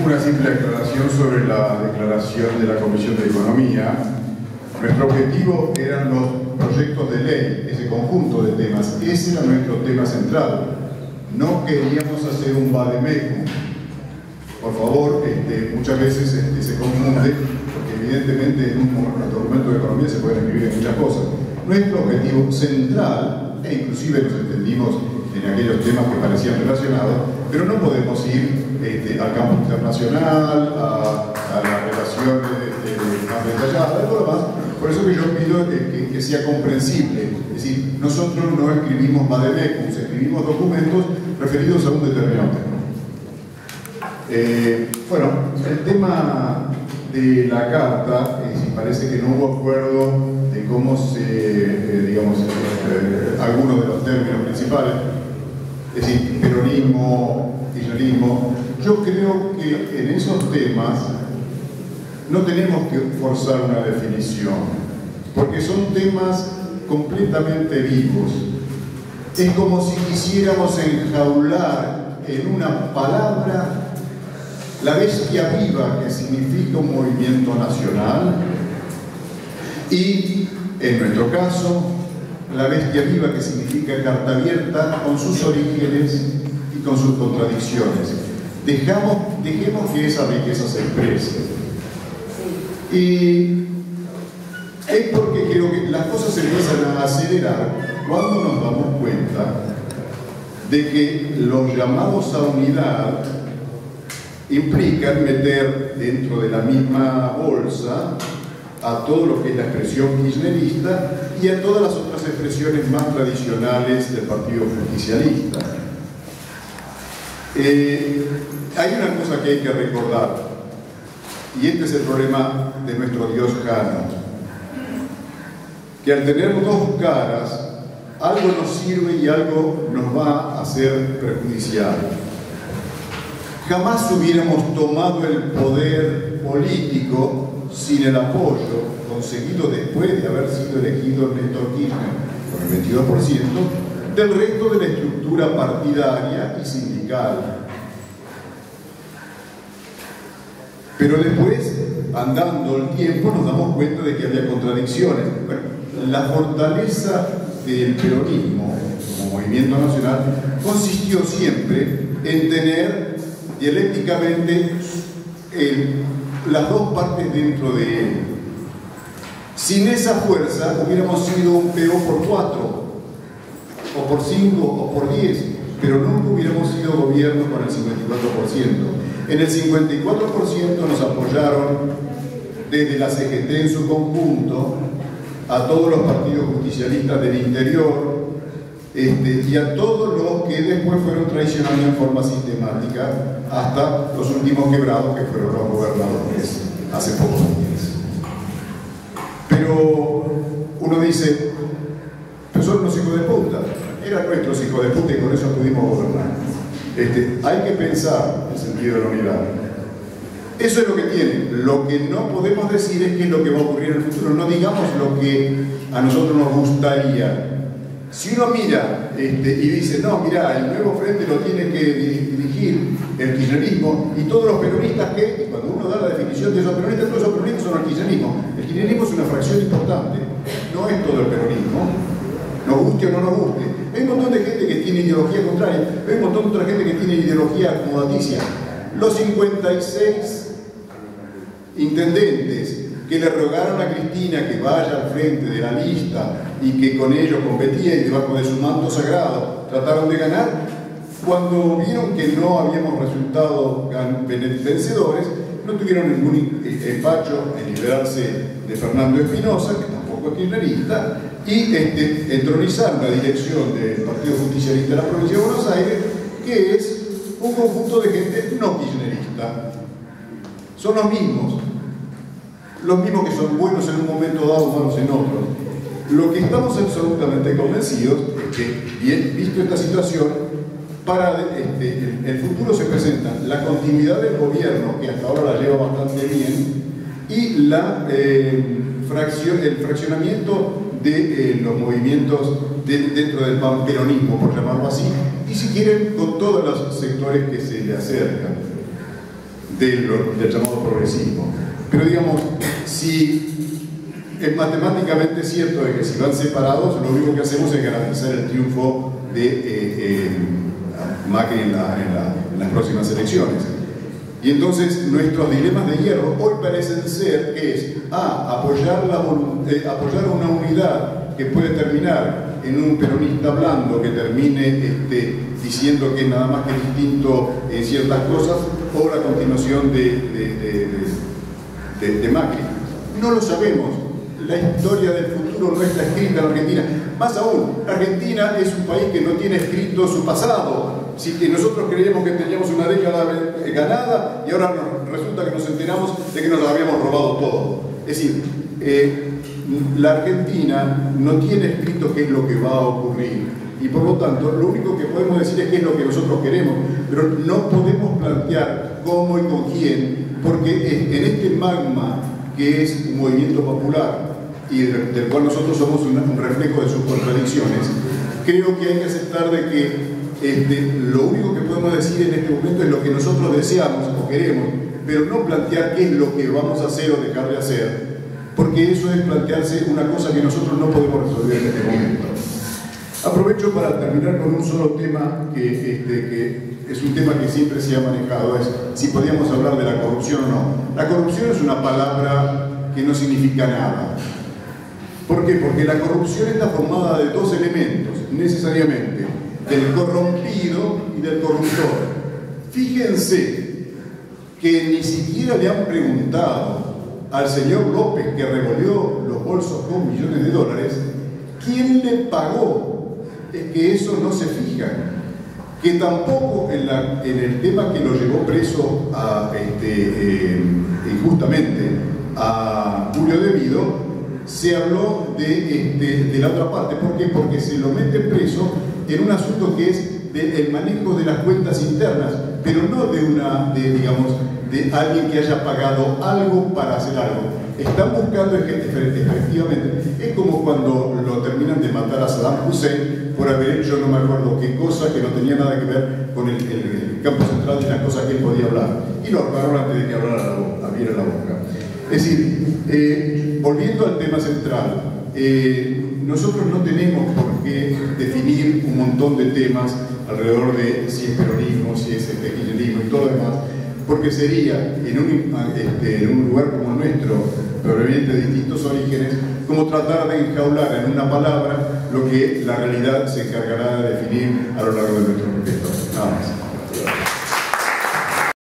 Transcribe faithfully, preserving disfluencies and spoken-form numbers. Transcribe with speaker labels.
Speaker 1: Una simple aclaración sobre la declaración de la Comisión de Economía. Nuestro objetivo eran los proyectos de ley, ese conjunto de temas. Ese era nuestro tema central. No queríamos hacer un vademecum. Por favor, este, muchas veces este, se confunde, porque evidentemente en un documento de economía se pueden escribir muchas cosas. Nuestro objetivo central, e inclusive nos entendimos en aquellos temas que parecían relacionados, pero no podemos ir este, al campo internacional, a, a las relaciones este, más detalladas, y todo lo demás. Por eso que yo pido eh, que, que sea comprensible. Es decir, nosotros no escribimos vademecums, escribimos documentos referidos a un determinado tema. Eh, bueno, el tema de la carta, eh, si parece que no hubo acuerdo de cómo se, eh, digamos, eh, algunos de los términos principales, es decir, peronismo, kirchnerismo. Yo creo que en esos temas no tenemos que forzar una definición, porque son temas completamente vivos. Es como si quisiéramos enjaular en una palabra la bestia viva que significa un movimiento nacional y, en nuestro caso, la bestia viva que significa carta abierta con sus orígenes y con sus contradicciones. Dejamos, dejemos que esa riqueza se exprese. Y es porque creo que las cosas se empiezan a acelerar cuando nos damos cuenta de que los llamados a unidad implican meter dentro de la misma bolsa a todo lo que es la expresión kirchnerista y a todas las otras expresiones más tradicionales del Partido Justicialista. Eh, hay una cosa que hay que recordar, y este es el problema de nuestro Dios Jano, que al tener dos caras, algo nos sirve y algo nos va a ser perjudicial. Jamás hubiéramos tomado el poder político sin el apoyo conseguido después de haber sido elegido Néstor Kirchner con el veintidós por ciento del resto de la estructura partidaria y sindical. Pero después, andando el tiempo, nos damos cuenta de que había contradicciones. Bueno, la fortaleza del peronismo como movimiento nacional consistió siempre en tener dialécticamente el, las dos partes dentro de él. Sin esa fuerza hubiéramos sido un P O por cuatro, o por cinco, o por diez, pero nunca hubiéramos sido gobierno con el cincuenta y cuatro por ciento. En el cincuenta y cuatro por ciento nos apoyaron desde la C G T en su conjunto, a todos los partidos justicialistas del interior, Este, y a todos los que después fueron traicionando en forma sistemática hasta los últimos quebrados que fueron los gobernadores hace pocos días. Pero uno dice, pero son unos hijos de puta, eran nuestros hijos de puta y con eso pudimos gobernar. Este, hay que pensar el sentido de la unidad. Eso es lo que tiene. Lo que no podemos decir es qué es lo que va a ocurrir en el futuro. No digamos lo que a nosotros nos gustaría. Si uno mira este, y dice, no, mira, el nuevo frente lo tiene que dirigir el kirchnerismo y todos los peronistas que, y cuando uno da la definición de esos peronistas, todos esos peronistas son el kirchnerismo. El kirchnerismo es una fracción importante, no es todo el peronismo, nos guste o no nos guste. Hay un montón de gente que tiene ideología contraria, hay un montón de otra gente que tiene ideología acomodaticia. Los cincuenta y seis intendentes que le rogaron a Cristina que vaya al frente de la lista y que con ello competía y debajo de su manto sagrado trataron de ganar, cuando vieron que no habíamos resultado vencedores, no tuvieron ningún empacho en liberarse de Fernando Espinosa, que tampoco es kirchnerista, y este, entronizaron la dirección del Partido Justicialista de la Provincia de Buenos Aires, que es un conjunto de gente no kirchnerista. Son los mismos. Los mismos que son buenos en un momento dado, malos en otro. Lo que estamos absolutamente convencidos es que, bien, visto esta situación, para este, el, el futuro se presenta la continuidad del gobierno, que hasta ahora la lleva bastante bien, y la, eh, fracción, el fraccionamiento de eh, los movimientos de, dentro del panperonismo, por llamarlo así, y si quieren, con todos los sectores que se le acercan. del, del llamado progresismo. Pero digamos, si es matemáticamente cierto de que si van separados, lo único que hacemos es garantizar el triunfo de eh, eh, Macri en, la, en, la, en las próximas elecciones. Y entonces nuestros dilemas de hierro hoy parecen ser que es A, apoyar, la eh, apoyar una unidad que puede terminar en un peronista blando que termine este, diciendo que es nada más que distinto en ciertas cosas, o la continuación de, de, de, de, de, de Macri. No lo sabemos. La historia del futuro no está escrita en Argentina. Más aún, Argentina es un país que no tiene escrito su pasado. Si que nosotros creíamos que teníamos una década ganada y ahora nos, resulta que nos enteramos de que nos la habíamos robado todo. Es decir, eh, la Argentina no tiene escrito qué es lo que va a ocurrir y por lo tanto lo único que podemos decir es qué es lo que nosotros queremos, pero no podemos plantear cómo y con quién, porque en este magma que es un movimiento popular y del, del cual nosotros somos un, un reflejo de sus contradicciones, creo que hay que aceptar de que Este, lo único que podemos decir en este momento es lo que nosotros deseamos o queremos, pero no plantear qué es lo que vamos a hacer o dejar de hacer, porque eso es plantearse una cosa que nosotros no podemos resolver en este momento. Aprovecho para terminar con un solo tema que, este, que es un tema que siempre se ha manejado, es si podíamos hablar de la corrupción o no. La corrupción es una palabra que no significa nada. ¿Por qué? Porque la corrupción está formada de dos elementos, necesariamente, del corrompido y del corruptor. Fíjense que ni siquiera le han preguntado al señor López, que revolvió los bolsos con millones de dólares, quién le pagó. Es que eso no se fija. Que tampoco en, la, en el tema que lo llevó preso a, este, eh, injustamente a Julio De Vido, se habló de, de, de la otra parte. ¿Por qué? Porque se lo mete preso en un asunto que es del manejo de las cuentas internas, pero no de una, de, digamos, de alguien que haya pagado algo para hacer algo. Están buscando efectivamente, es como cuando lo terminan de matar a Saddam Hussein por haber hecho no me acuerdo qué cosa que no tenía nada que ver con el, el, el campo central de las cosas que él podía hablar, y lo ahorcaron antes de que hablara abriera la boca. Es decir, eh, volviendo al tema central, eh, nosotros no tenemos por qué definir un montón de temas alrededor de si es peronismo, si es este, kirchnerismo y todo lo demás, porque sería en un, este, en un lugar como el nuestro, proveniente de distintos orígenes, como tratar de enjaular en una palabra lo que la realidad se encargará de definir a lo largo de nuestro proyecto. Nada más.